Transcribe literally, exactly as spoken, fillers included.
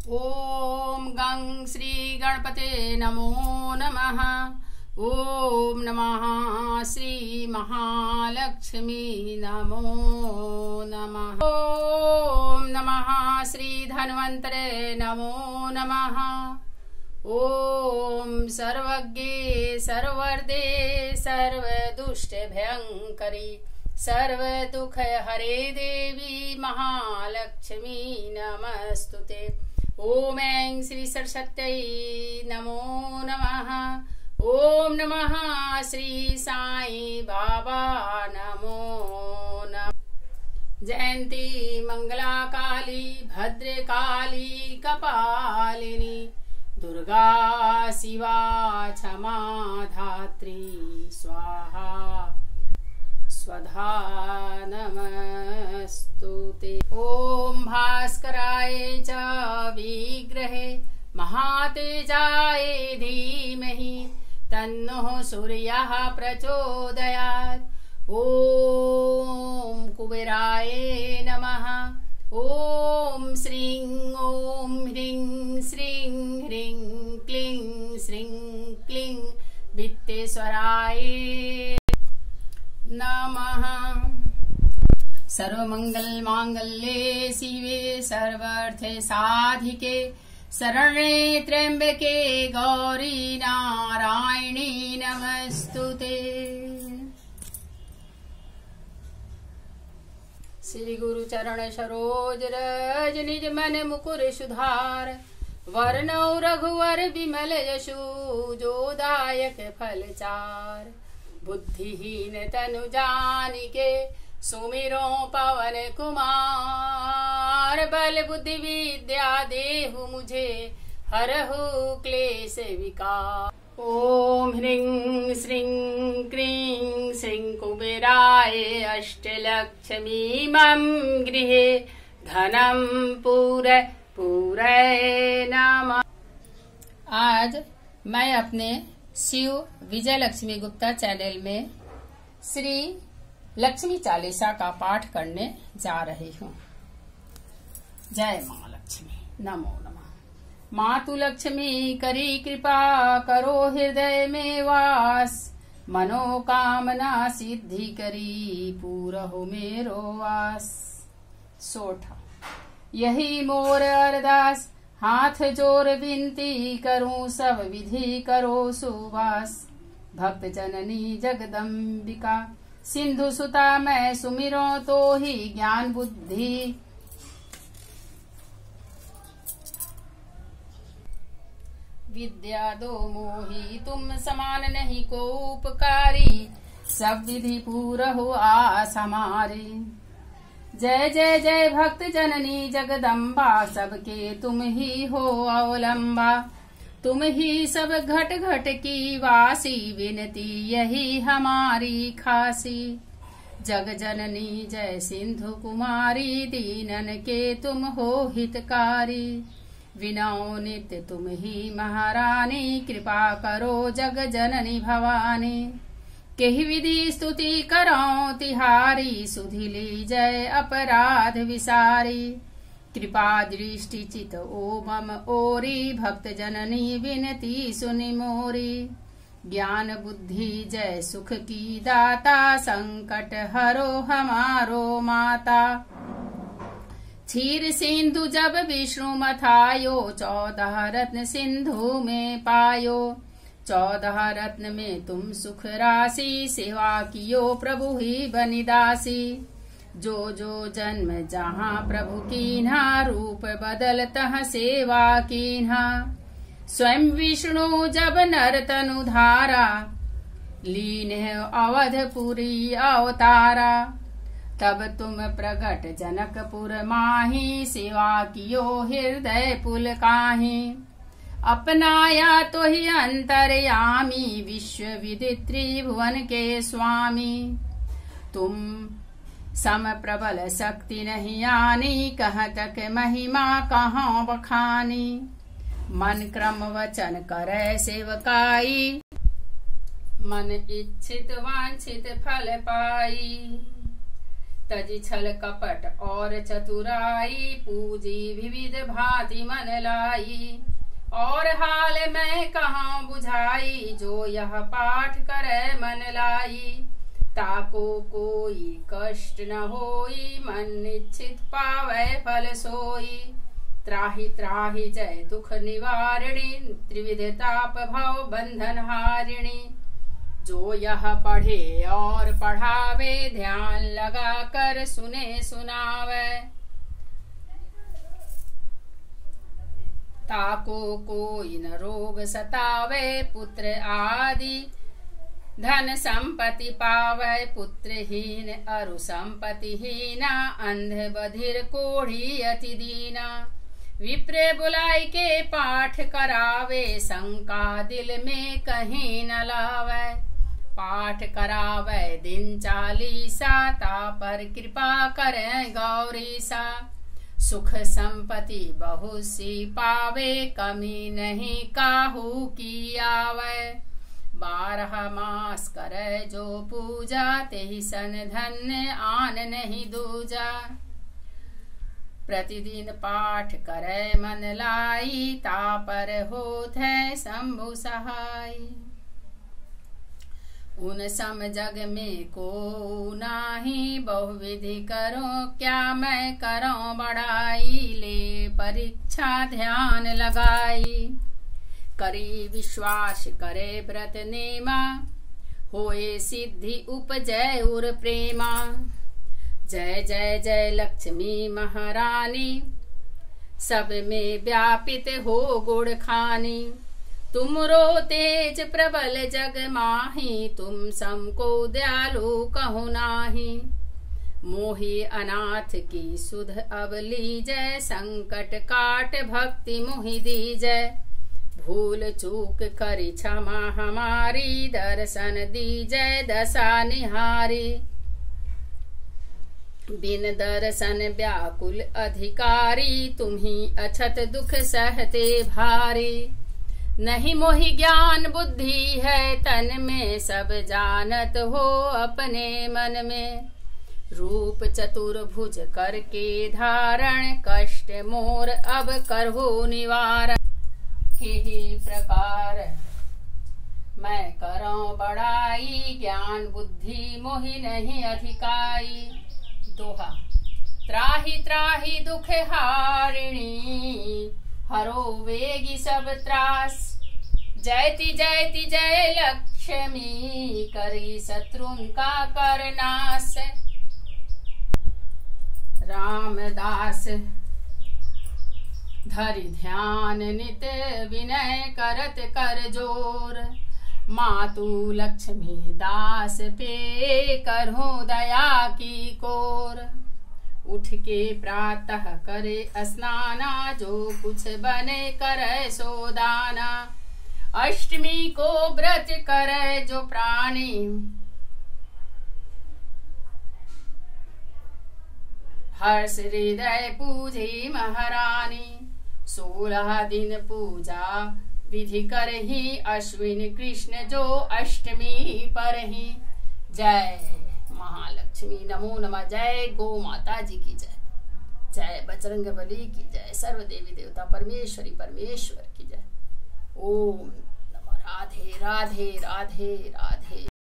ओम गं श्री गणपते नमो नमः। ओम नमः श्री महालक्ष्मी नमो नमः। ओम नमः श्री धन्वन्तरे नमो नमः। ओम सर्वज्ञे सर्ववर्दे सर्वदुष्टभयङ्करी सर्वदुःखहरे देवी महालक्ष्मी नमस्तुते। ओम ऐं श्री सरस्वत्यै नमो नमः। ओम नमः श्री साई बाबा नमो नमः। जयंती मंगला काली भद्रकाली कपालिनी दुर्गा शिवा क्षमा धात्री स्वाहा स्वधा नमस्तुते। ओम भास्कराय च विग्रहे महातेजाय धीमहि तन्नो सूर्यः प्रचोदयात्। ओम कुबेराय नमः। ओम श्रीं ओम ह्रीं श्रीं ह्रीं क्लीं श्रीं क्लीं वित्तेश्वराय नमः। सर्वमंगल मांगल्ये शिवे सर्वार्थ साधिके शरण्ये त्र्यंबके गौरी नारायणी नमस्तुते। श्री गुरु चरण सरोज रज निज मन मुकुर सुधार वरनौ रघुवर विमल यशु जो दायक फल चार। बुद्धिहीन तनु जानिके सुमिरो पवन कुमार बल बुद्धि विद्या देहु मुझे हरहु क्लेश विकार। ओम ह्रीं श्रीं क्रीं श्रीं कुबेराय अष्टलक्ष्मी मम गृहे धनम पूर पूरे नमः। आज मैं अपने शिव विजय लक्ष्मी गुप्ता चैनल में श्री लक्ष्मी चालीसा का पाठ करने जा रही हूँ। जय माँ लक्ष्मी नमो नमः। मातु लक्ष्मी करी कृपा करो हृदय में वास मनोकामना सिद्धि करी पूरहु मेरो वास। सोठा यही मोर अरदास हाथ जोर विनती करूं सब विधि करो सुवास। भक्त जननी जगदम्बिका सिंधु सुता मैं सुमिरो तो ही ज्ञान बुद्धि। विद्या दो मोही तुम समान नहीं को उपकारी सब विधि पूरा हो आस हमारी। जय जय जय भक्त जननी जगदम्बा सबके तुम ही हो अवलंबा। तुम ही सब घट घट की वासी विनती यही हमारी खासी। जग जननी जय सिंधु कुमारी दीनन के तुम हो हितकारी। विनौ नित्य तुम ही महारानी कृपा करो जग जननी भवानी। केहि विधि स्तुति करो तिहारी सुधि ली जय अपराध विसारी। कृपा दृष्टि चित ओ मम ओरी भक्त जननी विनती सुनि मोरी। ज्ञान बुद्धि जय सुख की दाता संकट हरो हमारो माता। क्षीर सिंधु जब विष्णु मथायो चौदह रत्न सिंधु में पायो। चौदह रत्न में तुम सुख राशि सेवा कियो प्रभु ही बनिदासी। जो जो जन्म जहाँ प्रभु कीन्हा रूप बदलतः सेवा कीन्हा। स्वयं विष्णु जब नर तनु धारा लीन अवधपुरी अवतारा। तब तुम प्रगट जनकपुर माही सेवा कियो हृदय पुल काहि। अपनाया तो ही अंतर्यामी विश्व विदित त्रिभुवन के स्वामी। तुम सम प्रबल शक्ति नहीं आनी कह तक महिमा कहाँ बखानी। मन क्रम वचन करे सेवकाई मन इच्छित वांछित फल पाई। तजी छल कपट और चतुराई, पूजी विविध भांति मन लाई। और हाल में कहाँ बुझाई, जो यह पाठ करे मन लाई। ताको कोई कष्ट न होई, मन निश्चित पावे फल सोई। त्राहि त्राहि जय दुख निवारिणी, त्रिविध ताप भव बंधन हारिणी। जो यह पढ़े और पढ़ावे, ध्यान लगा कर सुने सुनावे। ताको कोई न रोग सतावे, पुत्र आदि धन संपत्ति पावे। पुत्रहीन अरु संपत्तिहीना, अंध बधिर कोढ़ी अति दीना। विप्र बुलाई के पाठ करावे, शंका दिल में कहीं न लावे। पाठ करावे दिन चालीसा, ता पर कृपा करें गौरीसा। सुख संपत्ति बहुत सी पावे, कमी नहीं काहू की आवे। बारह मास करे जो पूजा, तेहि सन धन्य आन नहीं दूजा। प्रतिदिन पाठ करे मन लाई, ता पर होत है शंभु सहाय। उन सम जग में को नाही, बहुविधि करो क्या मैं करो बड़ाई। ले परीक्षा ध्यान लगाई, करी विश्वास करे व्रत नेमा। होए सिद्धि उपजय उर प्रेमा। जय जय जय लक्ष्मी महारानी, सब में व्यापित हो गुण खानी। तुमरो तेज प्रबल जग माही, तुम समको दयालु कहु नाही। मोहि अनाथ की सुध अब लीजय, संकट काट भक्ति मोहि दीजय। भूल चूक करी क्षमा हमारी, दर्शन दीजय दशा निहारी। बिन दर्शन व्याकुल अधिकारी, तुम्ही अछत दुख सहते भारी। नहीं मोहि ज्ञान बुद्धि है तन में, सब जानत हो अपने मन में। रूप चतुर्भुज करके धारण, कष्ट मोर अब करहु निवारण। ही प्रकार मैं करूं बड़ाई, ज्ञान बुद्धि मोहि नहीं अधिकाई। दोहा। त्राहि त्राहि दुख हारिणी, हरो वेगी सब त्रास। जयति जयति जय लक्ष्मी, करी शत्रुन का कर नाश। रामदास धरि ध्यान नित, विनय करत कर जोर। मातु लक्ष्मी दास पे, करहु दया की कोर। उठ के प्रातः करे स्नाना, जो कुछ बने करे सो दाना। अष्टमी को व्रत करे जो प्राणी, हर्ष हृदय पूजी महारानी। सोलह दिन पूजा विधि करही, अश्विन कृष्ण जो अष्टमी पर ही। जय महालक्ष्मी, नमो नमः। जय गो माता जी की जय, जय बजरंग बली की जय, सर्व देवी देवता परमेश्वरी परमेश्वर की जय। ओम नमः। राधे राधे राधे राधे।